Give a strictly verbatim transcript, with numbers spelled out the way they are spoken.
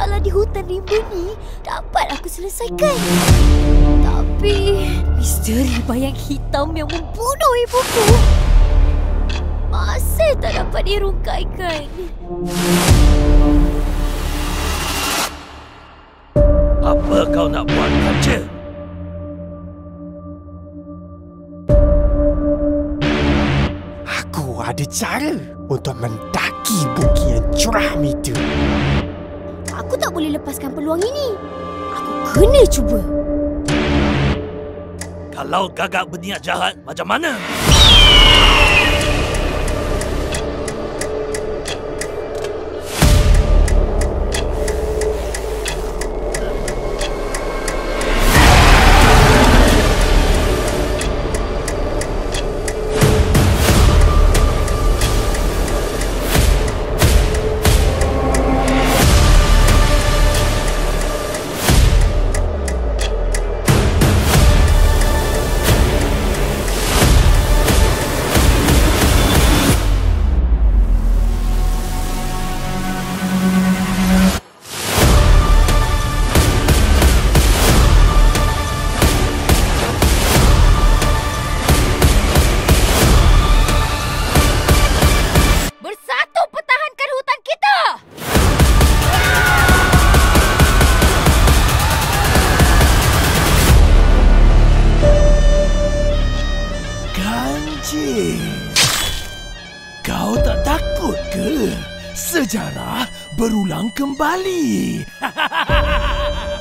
masalah di hutan rimba ni dapat aku selesaikan. Tapi misteri bayang hitam yang membunuh ibuku masih tak dapat dirungkaikan. Apa kau nak buat, kaca? Aku ada cara untuk mendaki bukit yang curam itu. Aku tak boleh lepaskan peluang ini. Aku kena cuba. Kalau Gagak berniat jahat, macam mana? Kau tak takut ke? Sejarah berulang kembali.